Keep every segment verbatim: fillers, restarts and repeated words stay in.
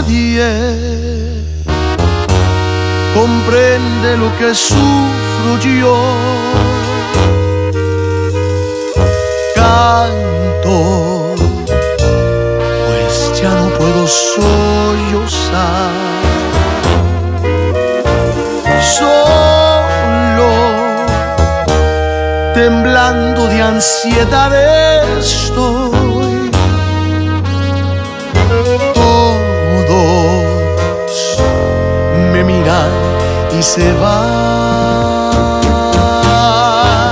nadie comprende lo que sufro yo. Canto, pues ya no puedo sollozar. Solo, temblando de ansiedad estoy. Todos me miran y se van.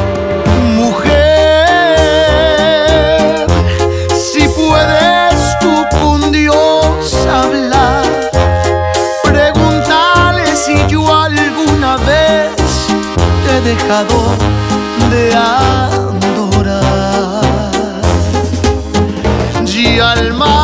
Mujer, si puedes tú con Dios hablar, pregúntale si yo alguna vez te he dejado de adorar. Y al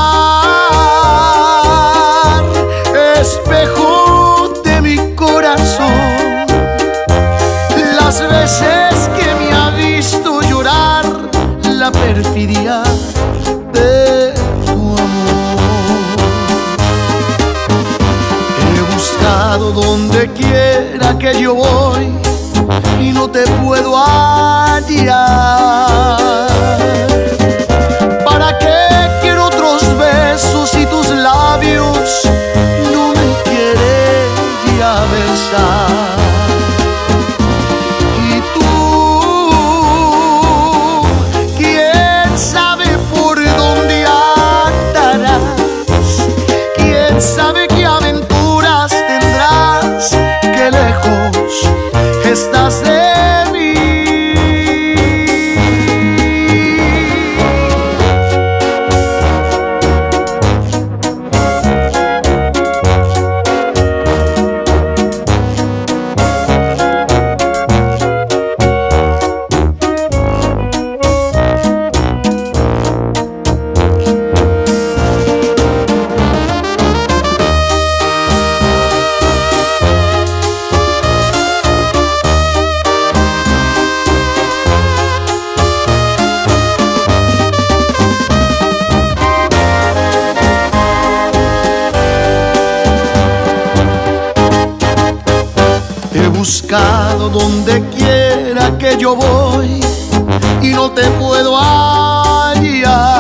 mar, espejo de mi corazón, las veces que me ha visto llorar la perfidia de tu amor. He buscado donde quiera que yo voy y no te puedo hallar. ¿Para qué quiero otros besos si tus labios no me quieren ya besar? Y tú, quién sabe por dónde andarás, quién sabe qué aventuras tendrás, qué lejos estás de mí. He buscado donde quiera que yo voy y no te puedo hallar.